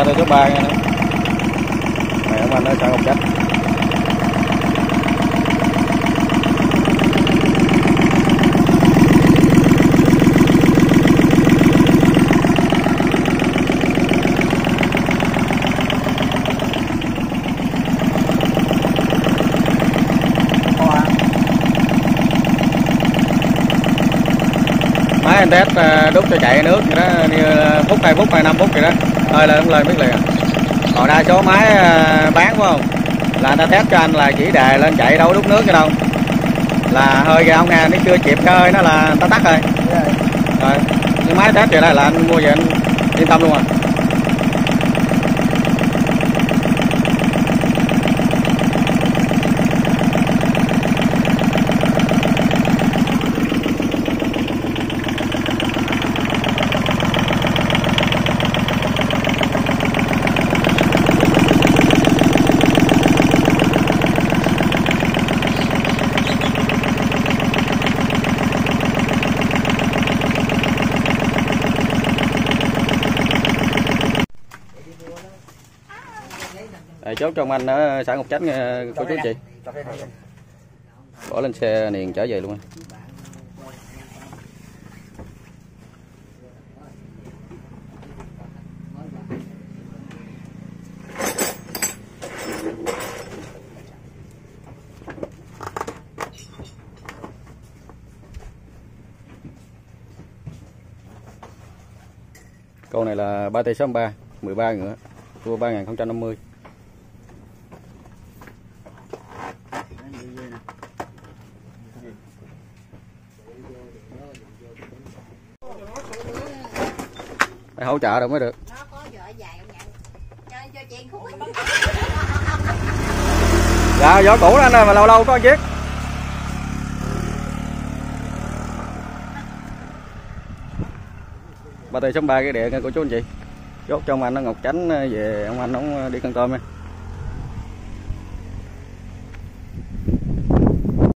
tôi số 3 nha. Này ông anh ở xã Ngọc Chánh. Máy anh test đút cho chạy nước vậy đó, như phút 2 phút 5 phút vậy đó, hơi lên lên biết liền. Còn đa số máy bán phải không, là người ta test cho anh là chỉ đề lên chạy đâu đút nước cho đâu, là hơi kìa ông nha, nó chưa kịp cái hơi nó là người ta tắt rồi. Rồi cái máy test vậy đó là anh mua về anh yên tâm luôn à. Chốt cho ông anh ở xã Ngọc Chánh cô chú chị. Bỏ lên xe niền trở về luôn. Con này là 3T63 13 ngựa, tua 3050. Phải hỗ trợ đâu mới được. Dạ gió cũ anh ơi, mà lâu lâu có chiếc. Ba T63 cái điện của chú anh chị. Chốt cho ông anh ở Ngọc Chánh về ông anh ông đi Cần Tôm nha.